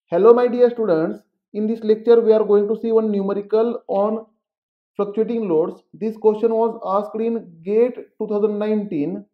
Hello my dear students, in this lecture we are going to see one numerical on fluctuating loads. This question was asked in GATE 2019.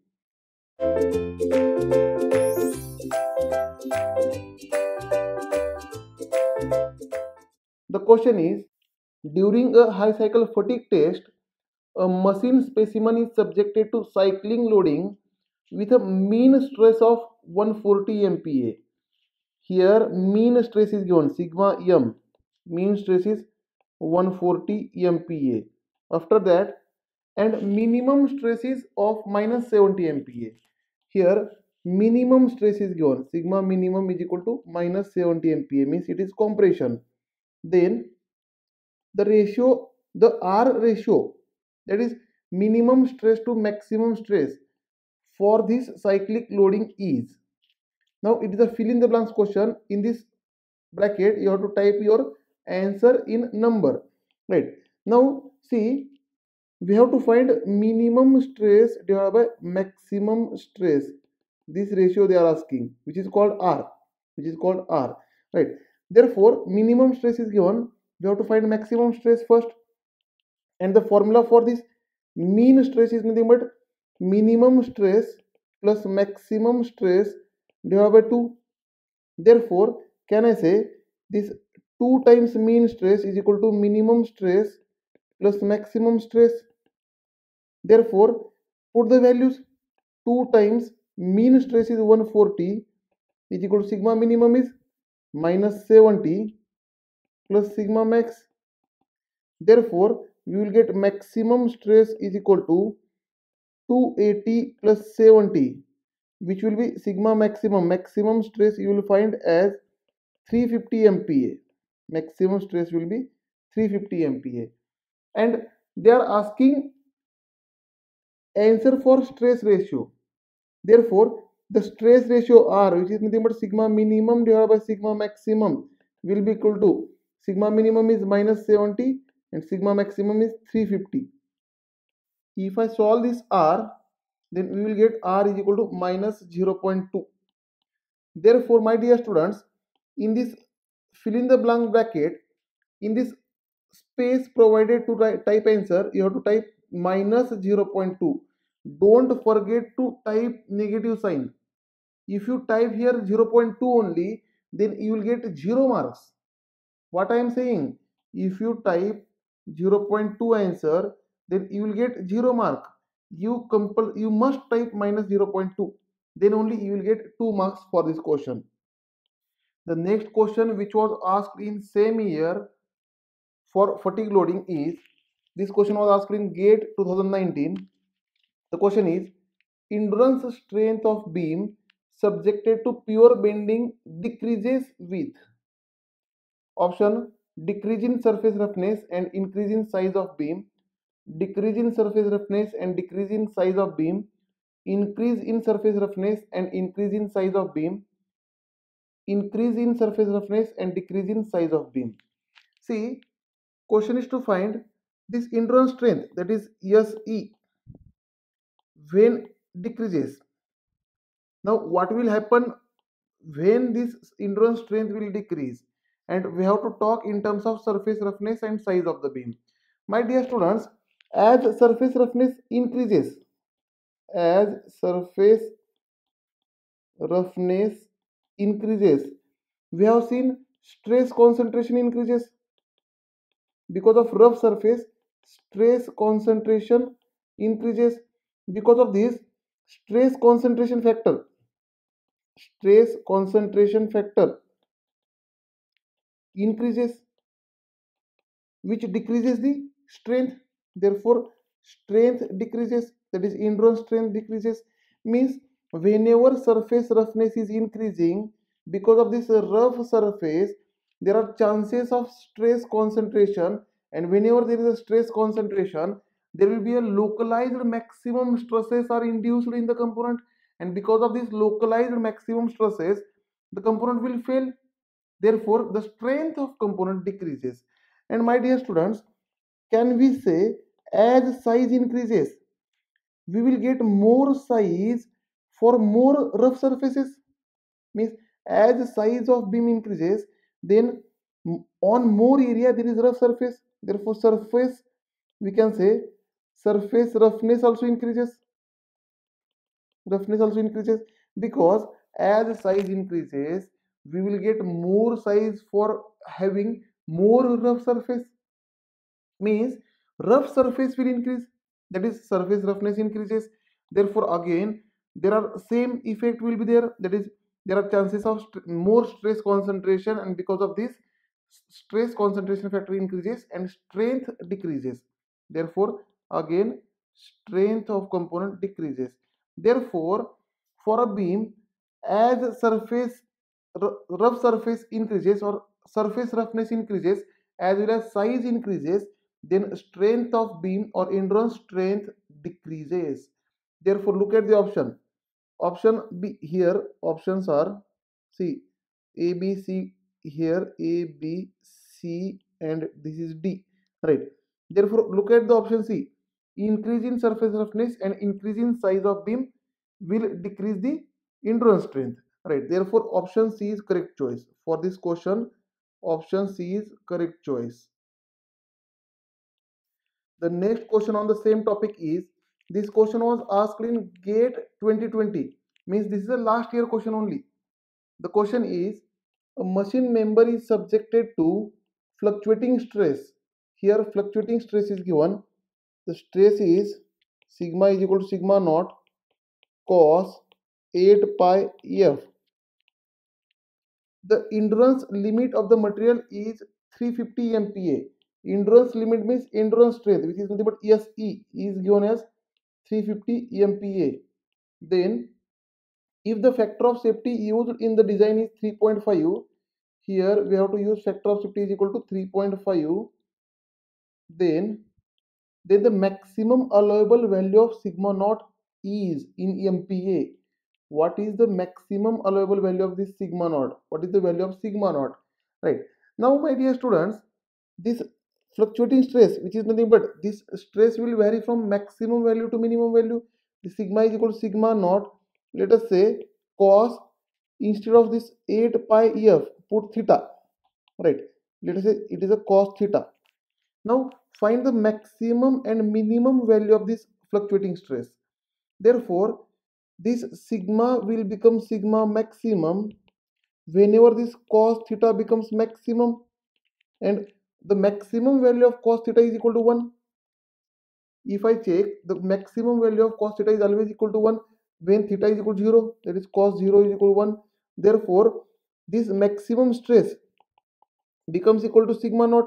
The question is, during a high cycle fatigue test, a machine specimen is subjected to cycling loading with a mean stress of 140 MPa. Here mean stress is given sigma m. Mean stress is 140 MPa. After that, and minimum stress is of minus 70 MPa. Here minimum stress is given sigma minimum is equal to minus 70 MPa, means it is compression. Then the ratio, the R ratio, that is minimum stress to maximum stress for this cyclic loading is. Now it is a fill in the blanks question. In this bracket you have to type your answer in number, right? Now see, we have to find minimum stress divided by maximum stress. This ratio they are asking, which is called R, right? Therefore minimum stress is given, we have to find maximum stress first, and the formula for this mean stress is nothing but minimum stress plus maximum stress divided by 2. Therefore can I say this 2 times mean stress is equal to minimum stress plus maximum stress. Therefore put the values. 2 times mean stress is 140 is equal to sigma minimum is minus 70 plus sigma max. Therefore we will get maximum stress is equal to 280 plus 70, which will be sigma maximum. Maximum stress you will find as 350 MPa. Maximum stress will be 350 MPa. And they are asking answer for stress ratio. Therefore, the stress ratio R, which is nothing but sigma minimum divided by sigma maximum, will be equal to sigma minimum is minus 70 and sigma maximum is 350. If I solve this R, then we will get R is equal to minus 0.2. Therefore, my dear students, in this fill in the blank bracket, in this space provided to type answer, you have to type minus 0.2. Don't forget to type negative sign. If you type here 0.2 only, then you will get 0 marks. What I am saying, if you type 0.2 answer, then you will get 0 mark. You must type minus 0.2, then only you will get 2 marks for this question. The next question which was asked in same year for fatigue loading is, this question was asked in GATE 2019. The question is, endurance strength of beam subjected to pure bending decreases with option decrease in surface roughness and increase in size of beam, decrease in surface roughness and decrease in size of beam, increase in surface roughness and increase in size of beam, increase in surface roughness and decrease in size of beam. See, question is to find this endurance strength, that is SE, when decreases. Now what will happen when this endurance strength will decrease? And we have to talk in terms of surface roughness and size of the beam. My dear students, as surface roughness increases, as surface roughness increases, we have seen stress concentration increases. Because of rough surface, stress concentration increases. Because of this, stress concentration factor increases, which decreases the strength. Therefore strength decreases, that is endurance strength decreases. Means whenever surface roughness is increasing, because of this rough surface there are chances of stress concentration, and whenever there is a stress concentration, there will be a localized maximum stresses are induced in the component, and because of this localized maximum stresses the component will fail. Therefore the strength of component decreases. And my dear students, can we say as size increases we will get more size for more rough surfaces? Means as size of beam increases then on more area there is rough surface, therefore surface, we can say surface roughness also increases, because as size increases we will get more size for having more rough surface, means rough surface will increase, that is surface roughness increases, therefore again there are same effect will be there, that is there are chances of more stress concentration, and because of this stress concentration factor increases and strength decreases, therefore again strength of component decreases, therefore for a beam as surface rough surface increases or surface roughness increases as well as size increases, then strength of beam or endurance strength decreases. Therefore look at the option B here, options are, see, A B C here, A B C and this is D, right? Therefore look at the option C, increase in surface roughness and increase in size of beam will decrease the endurance strength, right? Therefore option C is correct choice for this question. Option C is correct choice. The next question on the same topic is, this question was asked in GATE 2020, means this is a last year question only. The question is, a machine member is subjected to fluctuating stress. Here fluctuating stress is given. The stress is sigma is equal to sigma naught cos 8 pi F. The endurance limit of the material is 350 MPa. Endurance limit means endurance strength, which is nothing but SE is given as 350 MPa. Then if the factor of safety used in the design is 3.5, here we have to use factor of safety is equal to 3.5, then the maximum allowable value of sigma naught is in MPa. What is the maximum allowable value of this sigma naught? What is the value of sigma naught? Right. Now my dear students, this fluctuating stress, which is nothing but this stress will vary from maximum value to minimum value. The sigma is equal to sigma naught. Let us say cos, instead of this 8 pi F, put theta. Right. Let us say it is a cos theta. Now find the maximum and minimum value of this fluctuating stress. Therefore, this sigma will become sigma maximum whenever this cos theta becomes maximum, and the maximum value of cos theta is equal to 1. If I check, the maximum value of cos theta is always equal to 1 when theta is equal to 0, that is cos 0 is equal to 1. Therefore, this maximum stress becomes equal to sigma naught.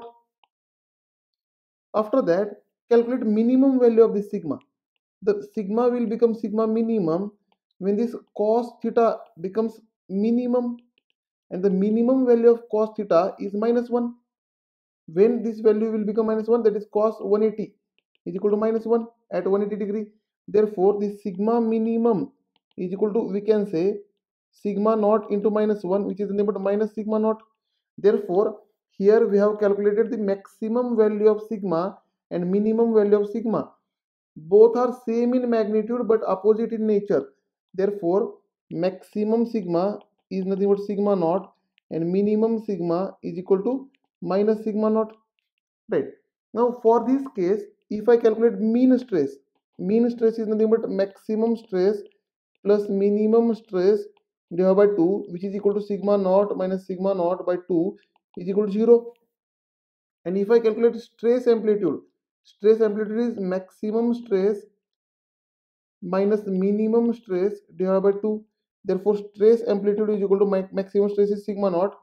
After that, calculate minimum value of this sigma. The sigma will become sigma minimum when this cos theta becomes minimum, and the minimum value of cos theta is minus 1. When this value will become minus 1, that is cos 180 is equal to minus 1 at 180 degree. Therefore, the sigma minimum is equal to, we can say, sigma naught into minus 1, which is nothing but minus sigma naught. Therefore, here we have calculated the maximum value of sigma and minimum value of sigma. Both are same in magnitude but opposite in nature. Therefore, maximum sigma is nothing but sigma naught and minimum sigma is equal to minus sigma naught. Right. Now for this case, if I calculate mean stress is nothing but maximum stress plus minimum stress divided by 2, which is equal to sigma naught minus sigma naught by 2 is equal to 0. And if I calculate stress amplitude is maximum stress minus minimum stress divided by 2. Therefore, stress amplitude is equal to maximum stress is sigma naught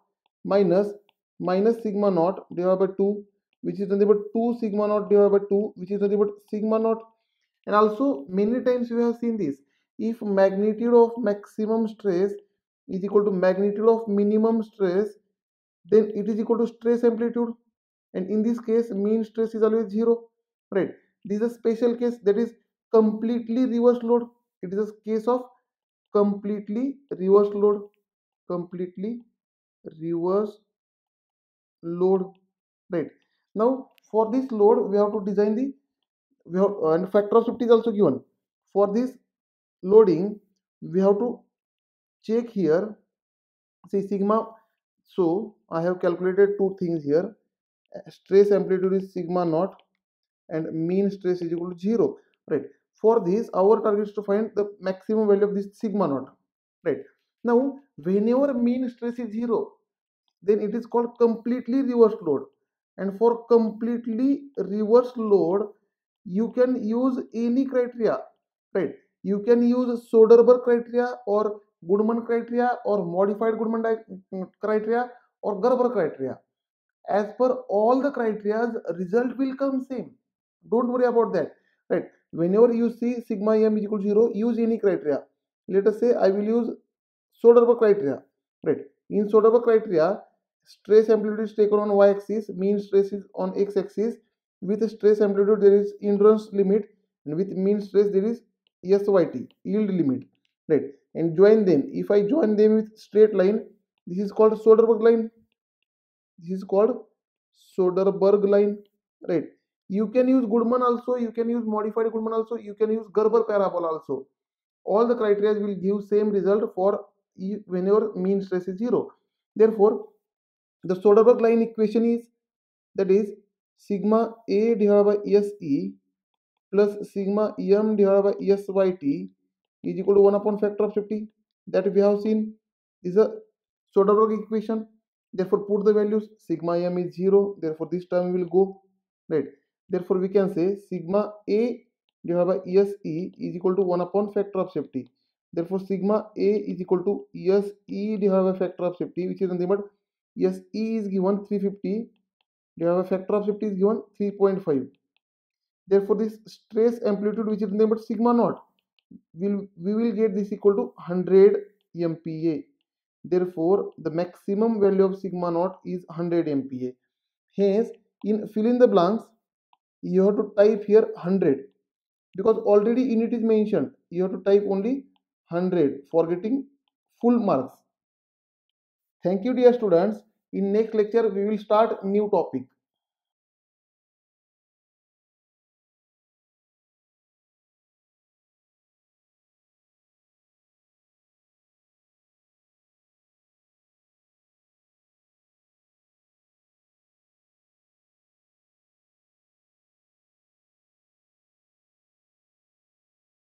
minus sigma naught divided by 2, which is nothing but 2 sigma naught divided by 2, which is nothing but sigma naught. And also many times we have seen this. If magnitude of maximum stress is equal to magnitude of minimum stress, then it is equal to stress amplitude. And in this case, mean stress is always 0. Right. This is a special case, that is completely reversed load. It is a case of completely reversed load. Completely reverse load. Right. Now for this load we have to design the, and factor of safety is also given. For this loading we have to check here, see sigma So I have calculated two things here. Stress amplitude is sigma naught and mean stress is equal to 0, right? For this, our target is to find the maximum value of this sigma naught, right? Now whenever mean stress is 0, then it is called completely reversed load, and for completely reversed load you can use any criteria, right? You can use Soderberg criteria or Goodman criteria or modified Goodman criteria or Gerber criteria. As per all the criteria, result will come same. Don't worry about that, right? Whenever you see sigma m is equal to 0, use any criteria. Let us say I will use Soderberg criteria, right? In Soderberg criteria, stress amplitude is taken on y-axis, mean stress is on x-axis. With stress amplitude there is endurance limit, and with mean stress there is SYT, yield limit, right? And join them. If I join them with straight line, this is called Soderberg line. This is called Soderberg line, right? You can use Goodman also, you can use modified Goodman also, you can use Gerber parabola also. All the criteria will give same result for whenever mean stress is 0. Therefore, the Soderberg line equation is, that is, sigma A divided by SE plus sigma M divided by SYT is equal to 1 upon factor of safety, that we have seen. This is a Soderberg equation. Therefore put the values. Sigma m is 0, therefore this term will go, right? Therefore we can say sigma A divided by SE is equal to 1 upon factor of safety. Therefore sigma A is equal to SE divided by factor of safety, which is nothing but SE is given 350 divided by factor of safety is given 3.5. Therefore this stress amplitude, which is nothing but sigma naught, we will get this equal to 100 MPa. Therefore the maximum value of sigma naught is 100 MPa. Hence in fill in the blanks you have to type here 100, because already in it is mentioned. You have to type only 100 for getting full marks. Thank you dear students. In next lecture we will start new topic.